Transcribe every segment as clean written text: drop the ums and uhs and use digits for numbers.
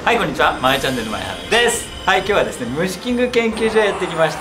はい、こんにちは。まえチャンネルまえはるです。はい、今日はですね、虫キング研究所へやってきました。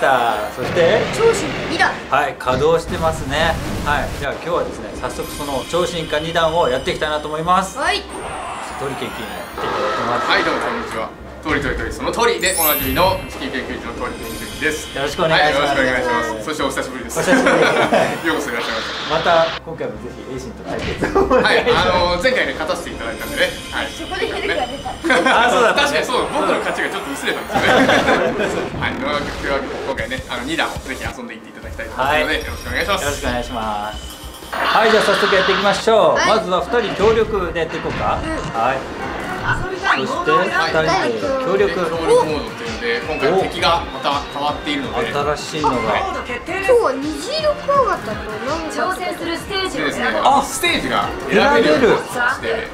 そして超進化2段、 はい、稼働してますね。はい、じゃあ今日はですね、早速その超進化2段をやっていきたいなと思います。 はい。 鳥研究員やっていただきます。 はい、どうもこんにちは。鳥その通りでおなじみの虫キング研究所の鳥研究員です。 よろしくお願いします。 はい、よろしくお願いします。そしてお久しぶりです。 お久しぶりです。 ようこそいらっしゃいままた今回もぜひエイシンと対決をお願いします。 はい、前回ね勝たせていただいたんでね。はい。 そこでヘルクが出た。 あ、そうだったね。 確かにそう、僕の勝ちがちょっと薄れたんですよね。はい、というわけで今回ね、2段をぜひ遊んでいっていただきたいと思うので、よろしくお願いします。 よろしくお願いします。はい、じゃあ早速やっていきましょう。 はい、 まずは2人協力でやっていこうか。はい。そして2人で協力。 協力モードっていうので、今回敵がまた変わっているので、 新しいのが。 今日は虹色クワガタと挑戦するステージをですね、 あ、 ステージが選べるようになってて、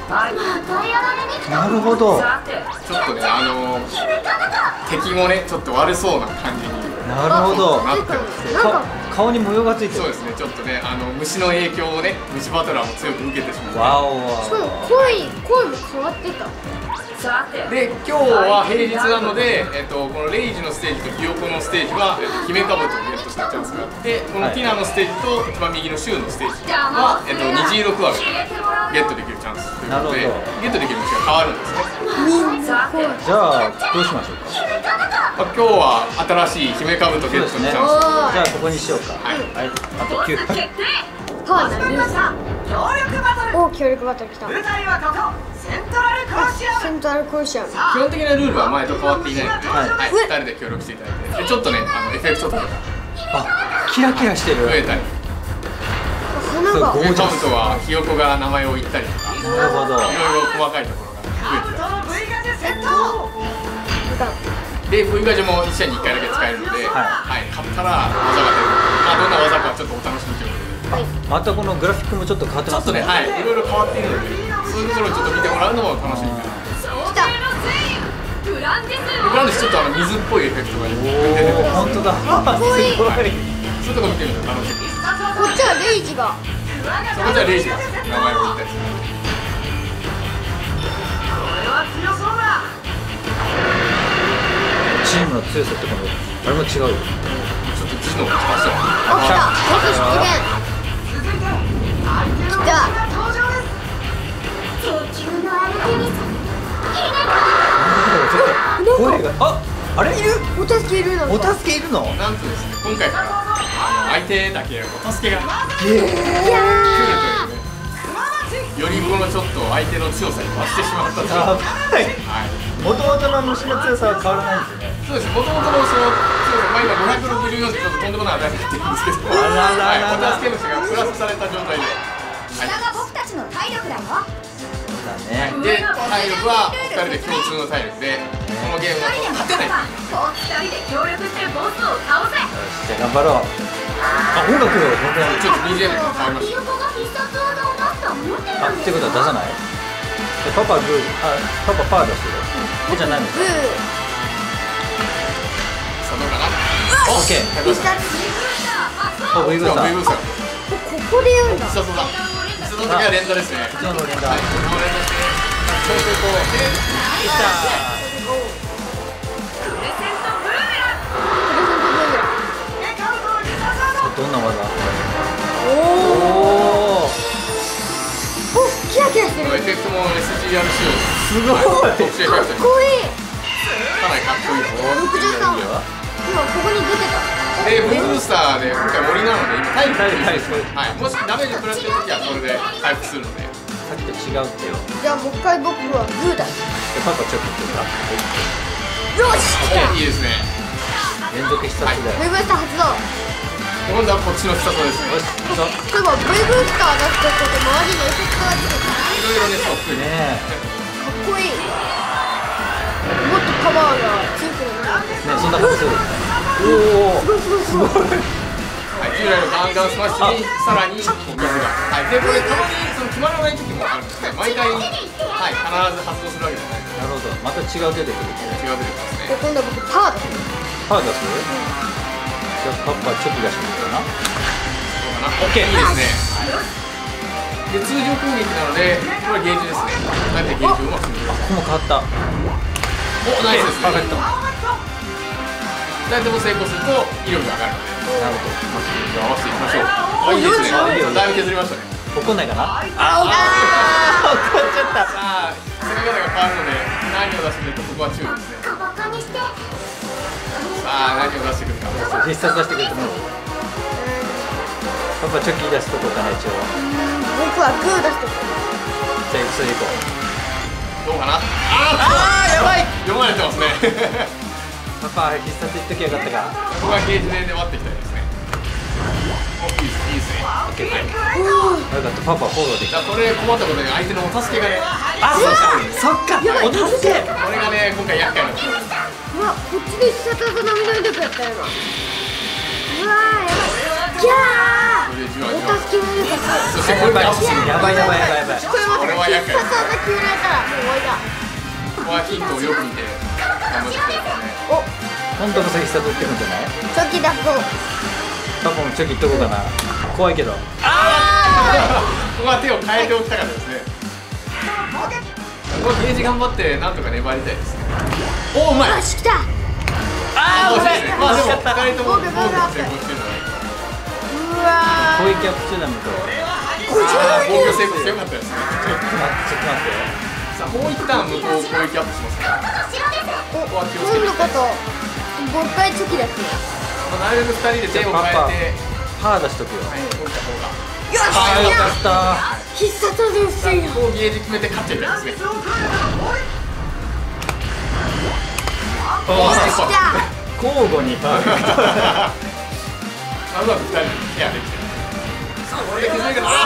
なるほど。 ちょっとね、敵もね、ちょっと悪そうな感じになるほど。 なってます。 なんか顔に模様がついてる。 そうですね、ちょっとね、虫の影響をね、虫バトラーも強く受けてしまう。 わおわしかも声も変わってた。 で、今日は平日なので、このレイジのステージとヒヨコのステージは、姫カブトをゲットしたチャンスがあって、このティナのステージと一番右のシュウのステージは、虹色クワガタゲットできるチャンスということで、ゲットできる虫が変わるんですね。 じゃあどうしましょうか。 今日は新しい姫カブトゲットのチャンス。 じゃあここにしようか。 はい。 はい。あと9回。 パワーだね。お、協力バトル来た。 舞台はここセントラルコロシアム。 セントラルコロシアム。 基本的なルールは前と変わっていないので、 はいはい、2人で協力していただいて、でちょっとね、エフェクトとかがあ、キラキラしてる。 増えたり、 花が。 そう姫カブトはひよこが名前を言ったりとか、いなるほど。 ろいろ細かいところが増えてたり。 その V ガジェセット。 で、V ガジェも1試合に1回だけ使えるので、はい、勝ったら技が出る。まあ、どんな技かはちょっとお楽しみということで。 またこのグラフィックもちょっと変わってますね。 ちょっとね、はい、いろいろ変わっているので、そういうところをちょっと見てもらうのも楽しみかな。 来た。 グランデスグランデスちょっと水っぽいエフェクトが出てるので、 本当だ。 かっこいい。 すごい。 そういうところ見てみると楽しみです。 こっちはレイジが。 そこじゃレイジが名前を言ったりする。 これは強そうだ。 チームの強さってこのあれも違うよ。 ちょっと字の力さあ、来た。僕出現。 続いて相手の来た。 登場です。 地球のアルテミス。 声があれいる？ お助けいるの。 お助けいるの？ なんとですね、今回から相手だけお助けが来いやるというね、よりこのちょっと相手の強さに増してしまったという。 やばい。 はい。 元々の虫の強さは変わらないんですよね。 そうです。元々のその強さ、今564でちょっととんでもない値になってるんですけど、はい、お助け虫がプラスされた状態で、 下が僕たちの体力だよ。 だね。 で、体力は2人で共通の体力で、このゲームだと勝てない。 こう2人で協力してボスを倒せ。 じゃあ頑張ろう。あ、音楽全然。 ちょっと BGM が変わりました。 が必殺技を出すと思ってあ、ってことは出さない？パパグー、パパパー出してる。じゃないの？ ブー。 さあどうかな。 オッケー。 必殺。 お、ウィグさん。 ウィブさん。 ここでやるんだ。 必殺だ。必殺の時は連打ですね。 一応の連打。 はい、この連打して超成功でいったプレゼントブーメラン。 ー。どんな技？ おお。 おお。 お、キラキラしてる。 このエフェクトも SGR 仕様です。 すごい。 特殊エフェクトにかっこいい。 かなりかっこいいです。 63。今ここに出てた。 で、ブースターで今回森なので今体力体力はい、もしダメージ食らってる時はそれで回復するので。 さっきと違うってよ。 じゃあもう一回僕はグーだ。よパパちょっと言ってた。 し来た。 いいですね。 連続必殺だよ。 ブイブースター発動。 今度はこっちの必殺ですね。 よし、行くぞ。 例えばブイブースター出すことで周りのエフェクトが出てくる。 いろいろね、そう増えてねかっこいい。もっとパワーが強くなる。 え、ねえ、そんなことする。おお。すごい。 はい、従来のガンガンスマッシュにさらに水が。はい、で、これたまにその決まらない時もあるんですね。毎回、はい、必ず発動するわけじゃないので。 なるほど。また違う出てくる。 違う出てきますね。 で今度は僕パワーだ。 パー出す？じゃあパパチョキ出してみるかな。 どうかな。オッケー、いいですね。はい。 で通常攻撃なのでこれはゲージですね。なのでゲージをうまく積んでください。 ここも変わった。 お、ナイスですね。 パーフェクト。 2人とも成功すると威力が上がるので、 なるほじゃあ合わせていきましょう。あ、いいですね。だいぶ削りましたね。 ど。怒んないかな。 怒っちゃった。さあ攻め方が変わるので何を出してくるかここは注意ですね。さあ何を出してくるか。 必殺出してくると思う。パパチョキ出すとこかな一応。 僕はグー出してくる。 じゃあそれでいこう。 どうかな。ああやばい。読まれてますね。 パパ必殺言っときゃよかったか。 ここはゲージで粘っていきたいですね。お、いいですいいですね。 オッケーオッケー。よかったパパフォローできた。 じゃあそれ困ったことに相手のお助けがね。 あ、そっか。お助け。 これがね今回厄介なんですよ。 うわ、こっちで必殺技並みの威力やったよ今。うわー、やばい。ギャー。 これでじわおじわ。 助けの威力がすごい。 そしてこれでアップする。 やばいやばいやばいやばい。 これまた必殺技決められたらもう終わりだ。 ここはヒントをよく見て頑張ってくださいね。 お、 今度こそ必殺打ってくんじゃない？ チョキ出そう。 パパもチョキいっとこうかな。怖いけど。 ここは手を変えておきたかったですね。ここはゲージ頑張ってなんとか粘りたいですね。お、うまい。 よし、来た。 あー、 惜しいですね。まあでも惜しかった。 2人とも僕防御が成功してるので。 うわ攻撃アップ中なのと。 ああ、防御成功してよかったですね。 ちょっと待って。 さあもう一旦向こう攻撃アップしますから。 ー。お、 ここは気をつけて今度こそもう一回チョキ出す。 なるべく2人で手を変えて、 パー出しとくよ。 はい、動いた方が。 よし、 あー、よかった。 必殺技ですさあよ。 ここをゲージ決めて勝っちゃいたいですね。 およし、 ー、 来た。 交互にパーフェクト。 うまく2人でケアできてる。さあこれで削りが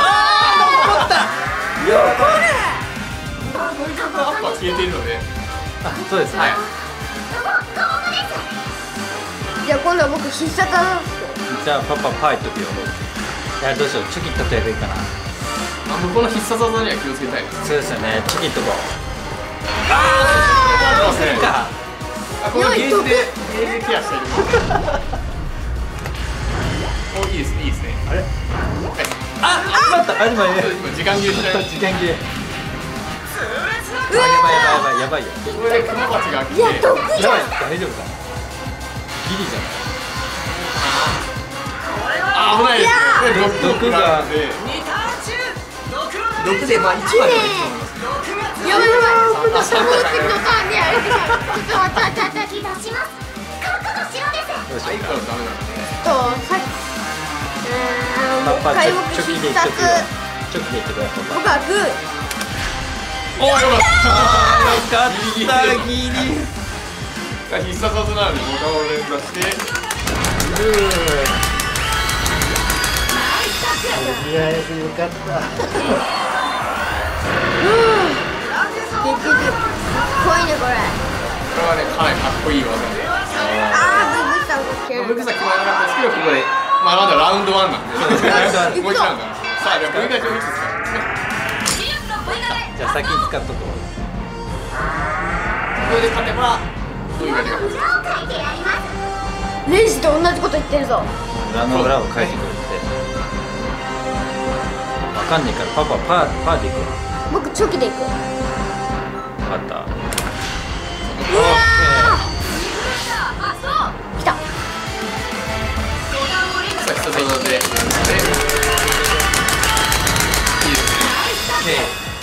こういう曲アップは消えているので、 あ、そうですね。 はい。 じゃあ今度は僕必殺技ですよ。 じゃあパパパーいっとくよ。いやどうしよう、チョキいったとやるいいかな。 まあ向こうの必殺技には気をつけたいです。 そうですよね、チョキいっとこう。 あそうするか。 あ、このゲージでケアしているので。お、いいですね、いいですね。 あれ？ はい。 あ、しまった。あ、でもね。 今時間切れしちゃいまし時間切れ。あ、やばいやばいやばいやばいよ。 た。これでクマバチが来て、 いや、毒じゃん。 やばい、大丈夫かな。ギリじゃない。 あ、危ないですね。 毒が毒でまあ1まではいいと思います。 やばいやばい。僕のサボってくださいね。ちょっと待って待って待って。 どうしよはい、 うか。 からダメなんで。 さっきパパ開幕チョキ必殺。 でいっとくよ。チョキでいっとくよ。パ僕はグー。 お、よかった。 よかった、ギリ。 必殺技なのでボタンを連打して、 とりあえずよかった。 結局かっこいいねこれ。 これはね、かなりかっこいい技で。 ああ、ブブさんが消える。 ブグサ決まらなかったですけど、ここで、まあまだラウンド1なんで、もう一ラウンドなんですよ。さあ、じゃあ、ブリガチをいつ使うんですね。 じゃあ先に使っとこう。 これで勝てば、ブリガチが勝つ。 レイジと同じこと言ってるぞ。 裏の裏を書いてくれて。わかんないからパパパーでいくわ。 僕チョキでいく。 あった。 うわー。来た。 さあ、必殺技で、いいですね。 オッケー。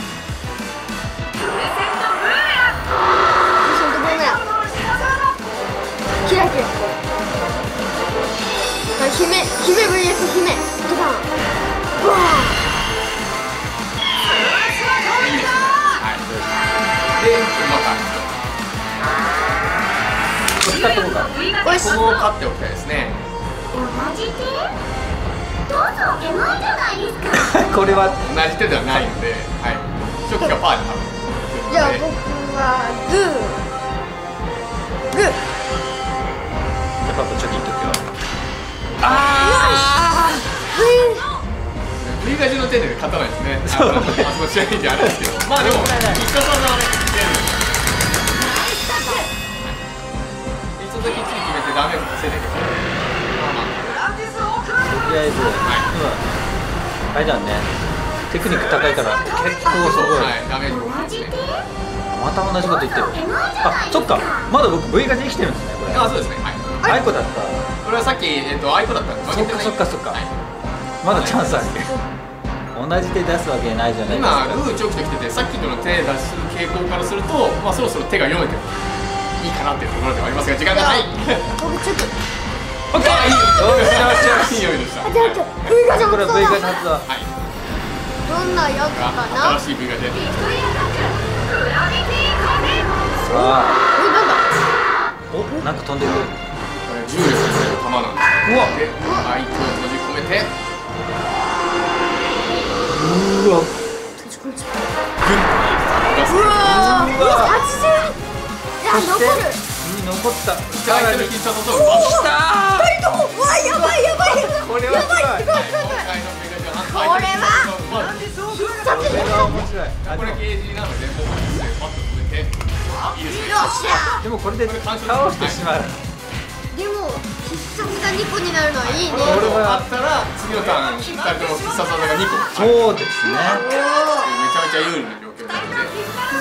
ショートブーメラン。キラキラ。姫 VS 姫。ドカン。うわいいですね。はい。で、また、 使っとこうか。 ー。おいしい。 ここを勝っておきたいですね。 これは同じ手ではないので、はい。初期がパーになる。 じゃあ僕はグー。グー。 パパチョキいっとくよ。 ブリガジの手で勝たないですね。あそこ試合じゃあるんですけど、まあでも必殺技はね、一つだけきっちり決めてダメージ稼いでいけば、まあまあ。 とりあえず、今あれだね。 テクニック高いから結構すごい。 はい、ダメージ大きいですね。 また同じこと言ってる。あ、そっか、まだ僕 V が生きてるんですね、これ。 あ、そうですね。はい。 アイコだった。 これはさっきアイコだったんで。 そっかそっかそっか。 はいまだチャンスある。同じ手出すわけないじゃないですか。 今ルーチョキと来てて、さっきとの手出す傾向からすると、まあそろそろ手が読めてもいいかなっていうところではありますが、時間がない。 僕ちょっとオッケー。よしよしよし。 いいよいいでした。 あ、待って、V ガチャこれも V そうだ。 が発動。 はい。 どんなやつかな。 新しい V が出て。 さあ、 なんだ。 お、なんか飛んでくる。 これ重力に触れる球なんです。 うわで、相手を閉じ込めて、 うわ。 出す。 うわうわ。 80。いや、残る。 残った。 相手の必殺技を奪う。 きたー。 二人とも、うわ、やばいやばいやばい。 これはすごい。 今回の V がじゃあこれはこれは面白い。あ、 これゲージなので、もうパッと止めて、いいですね。 よっしゃ。 でもこれで倒してしまう。 でも必殺が2個になるのはいいね。 これがあったら、次のターン、2人とも必殺技が2個。 そうですね。 めちゃめちゃ有利な状況なので。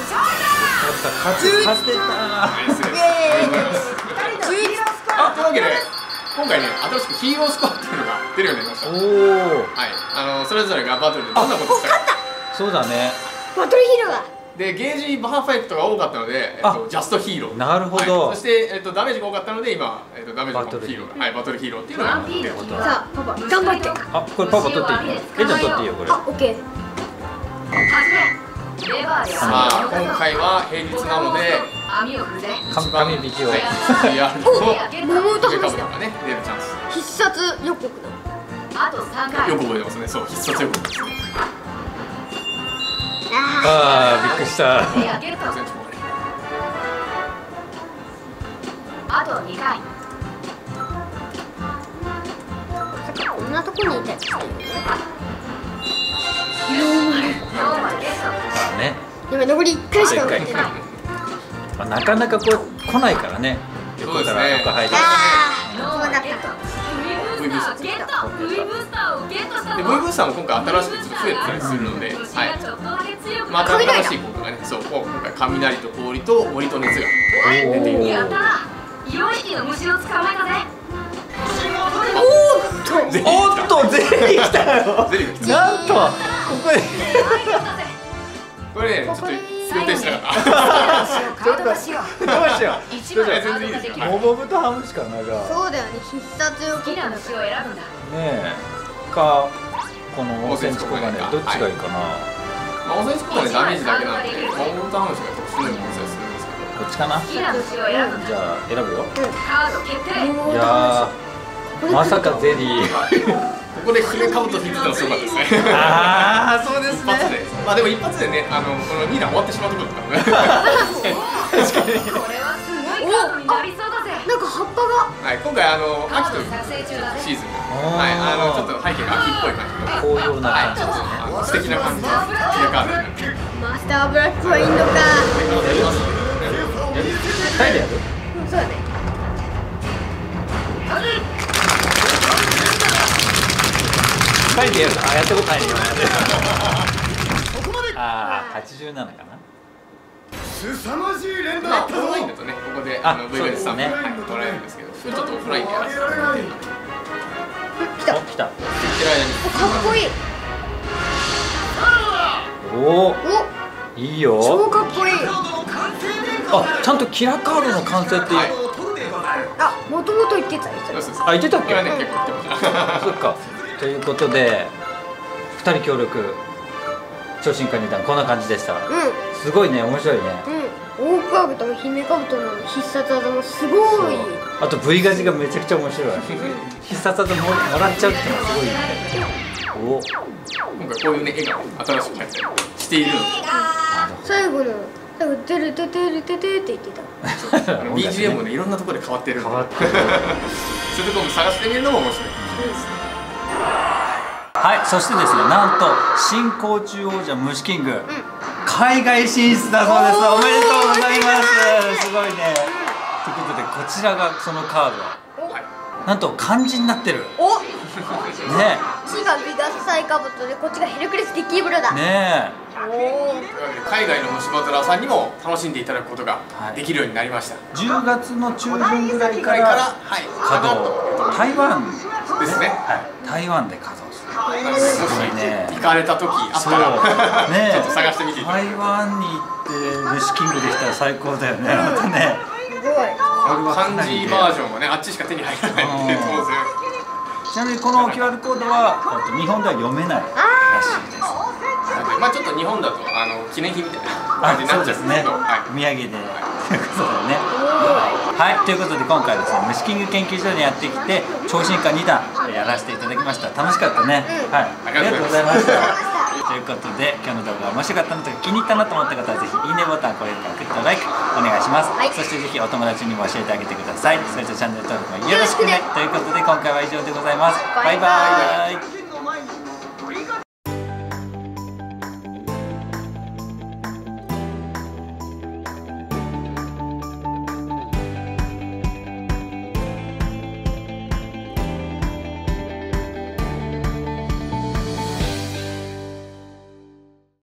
勝てた。 ナイスです。 イエーイ。 あ、というわけで、今回ね、新しくヒーロースコアっていうのが出るようになりました。 おお。 はい、それぞれがバトルでどんなことをしたか。 そうだね。 バトルヒーローだ。 で、ゲージバーフェクトが多かったので、ジャストヒーロー。 なるほど。 そして、ダメージが多かったので、今、ダメージのヒーローが、はい、バトルヒーローっていうのが出ること。 さあ、パパ、頑張って。 あ、これパパ取っていい？えちゃん取っていいよこれ。 あ、オッケー。 さあ、今回は平日なので、 紙引きを。 はい、CR と桃と話だ。 上カブがね、出るチャンス。 必殺予告だ。 よく覚えてますね。そう、必殺予告ですね。 ああ、びっくりした。 こんなとこにいたりしてるよ。 ね。 今残り1回しか残ってない。 なかなかこう来ないからね。 そうですね。 横入る。 ああ、そうだった。 V ブースター。で、V ブースターも今回新しくちょっと増えてたりするので、はい。また新しい効果がね、そう、今回雷と氷と森と熱が出ている。 おっと、ゼリー来たよ。 ゼリーが来た。 なんと、ここで。 これね、ちょっと予定してなかった。 どうしよう。 全然いいですよ。 モボブとハムしかないが。 そうだよね、必殺予告だ。 ねえ。か、この温泉地コガネ、どっちがいいかな。 まあ、温泉地コガネダメージだけなんで、モボブとハムシが特殊能力を持ったりするんですけど。 どっちかな。じゃあ、選ぶよ。 うん。 いやー、まさかゼリー。 ここで姫カブト引いてたのすごかったですね。 ああ、そうです一発で。 ね。 まあでも一発でね、この2段終わってしまうところだったので。 なんか葉っぱが。 はい、今回秋というシーズンが、はい、ちょっと背景が秋っぽい感じの紅葉な感じですね。 素敵な感じの姫カードになってる。 マスターブラックはいいのか。 やりますね。 二人でやる？ うん、そうだね。 二人でやる。あ、やったことないね。ああ、87かな。 凄まじい連打まあオフラインだとね、ここでV ガチさんもそうですねもらえるんですけど、ちょっとオフラインでやらせてもらってるので、 来た。 お、来た。 かっこいい。 おお、 お、 いいよ。 超かっこいい。 あ、ちゃんとキラカードの完成っていう。 あ、もともと言ってたよ。 そうです。 あ、言ってたっけ？ これはね、結構言ってました。 そっか。ということで、二人協力。超進化二段、こんな感じでした。 うすごいね、面白いね。 ん、うん。オオカブトも姫カブトの必殺技もすごい。 あと V ガジがめちゃくちゃ面白い。必殺技もらっちゃうっていうのがすごいね。お、 今回こういうね、絵が新しく入ったりしているので、 最後の、なんかてるててるててって言ってた。 BGM もね、いろんなところで変わってるので、 変わってる。 そういうところも探してみるのも面白いかもしれないですね。 はい、そしてですね、なんと新甲虫王者虫キング、海外進出だそうです。おめでとうございます。すごいね。ということでこちらがそのカード、なんと漢字になってる。 お、 ねこっちがギガスサイカブトでこっちがヘルクレス激イブラだ。 ねおお。 というわけで海外の虫バトラーさんにも楽しんでいただくことができるようになりました。 10月の中旬ぐらいかぐらいかららはい稼働、台湾ですね。 はい台湾で稼働する。 なのでもしね行かれた時あったらねちょっと探してみていただき台湾に行って虫キングできたら最高だよね。またね。 すごい。 漢字バージョンもねあっちしか手に入らないんで当然。 ちなみにこの QR コードは日本では読めないらしいです。 まあちょっと日本だと記念品みたいな感じになっちゃうんですけど、はいお土産でということでね。はい、ということで今回はですね虫キング研究所にやってきて超進化2弾やらせていただきました。楽しかったね。はい、ありがとうございました。ということで今日の動画が面白かったのとか気に入ったなと思った方はぜひいいねボタン、高評価、グッド、ライクお願いします。そしてぜひお友達にも教えてあげてください。それとチャンネル登録もよろしくね。ということで今回は以上でございます。バイバイ。